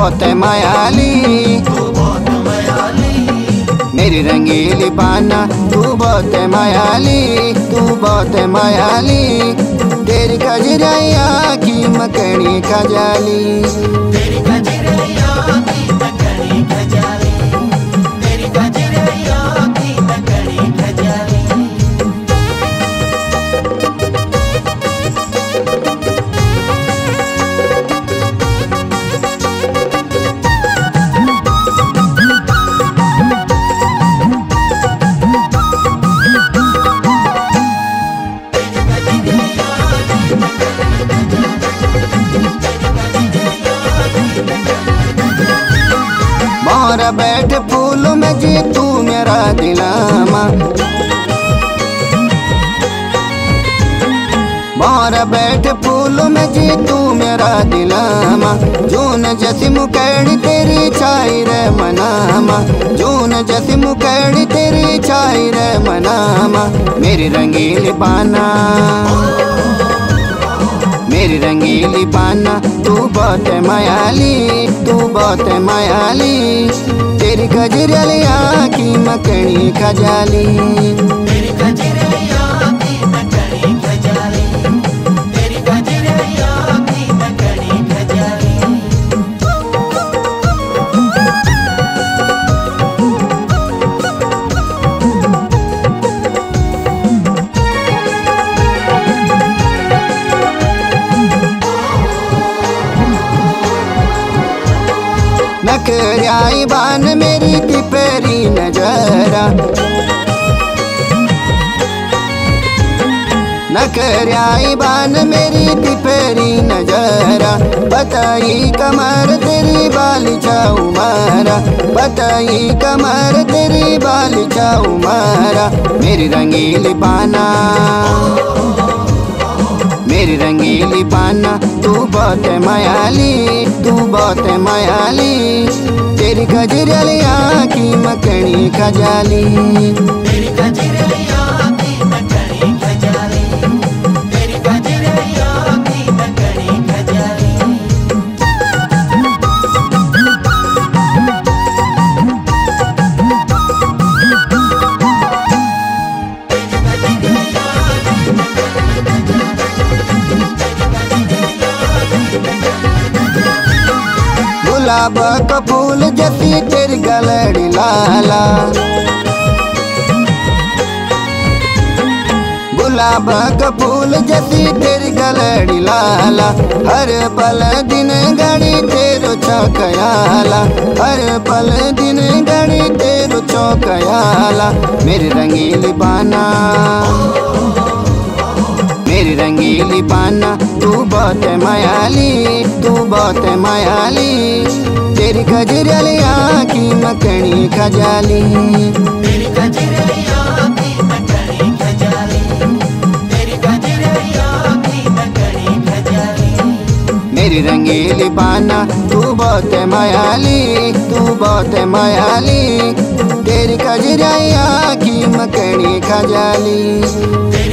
बहुत मायाली, मेरी रंगीली पाना तू बहुत मायाली, तू बहुत मायाली। तेरी गजराया की मकड़ी खजाली, तेरी गजराया की मकड़ी खजाली, तेरी गजराया की मकड़ी खजाली। मोरा बैठ फूल में जी तू मेरा दिलामा, मोरा बैठ फूल में जी तू मेरा दिलामा। जून जैसी मुकड़ी तेरी छाई रे मनामा, जून जैसी मुकड़ी तेरी छाई रे मनामा। मेरी रंगीली पाना, मेरी रंगीली पाना तू बहुत मायाली, तू बहुत मायाली। तेरी गजरिया की मकड़ी खजाली, तेरी गजराया की मकड़ी खजाली, तेरी गजराया की मकड़ी खजाली। नखराई बान मेरी तिपेरी नजरा, नखराई बान मेरी तिपेरी नजरा। बताई कमर तेरी बाली चाऊ मारा, बताई कमर तेरी बाली चाऊ मारा। मेरी रंगीली पाना, मेरी रंगीली पाना तू बहुत मायाली, तू बहुत मायाली। तेरी गजरिया की मकड़ी खजाली, तेरी गजराया की मकड़ी खजाली, तेरी गजराया की मकड़ी खजाली। गुलाब का फूल जैसी तेरी गलड़ी लाला, गुलाब का फूल जैसी तेरी गलड़ी लाला। हर पल दिन घड़ी तेरो चौकयाला, हर पल दिन घड़ी तेरो चौकयाला। मेरी रंगीली पाना, मेरी रंगीली पाना तू बहुत मायाली, तू बहुत मायाली। तेरी गजरिया की मकड़ी खजाली, तेरी गजराया की मकड़ी खजाली, तेरी गजराया की मकड़ी खजाली। मेरी रंगीली पाना तू बहुत मायाली, तू बहुत मायाली। तेरी गजरिया की मकड़ी खजाली।